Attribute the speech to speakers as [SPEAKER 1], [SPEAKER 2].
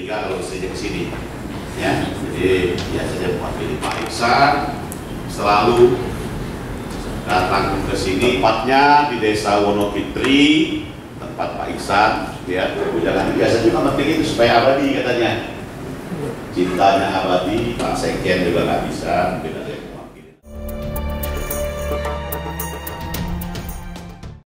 [SPEAKER 1] Tiga kalau saja ke sini, ya. Jadi biasanya mewakili Pak Iksan selalu datang ke sini. Tempatnya di Desa Wonofitri, tempat Pak Iksan, ya. Jangan biasa juga penting itu supaya abadi katanya. Cintanya abadi, Pak Sekjen juga nggak bisa.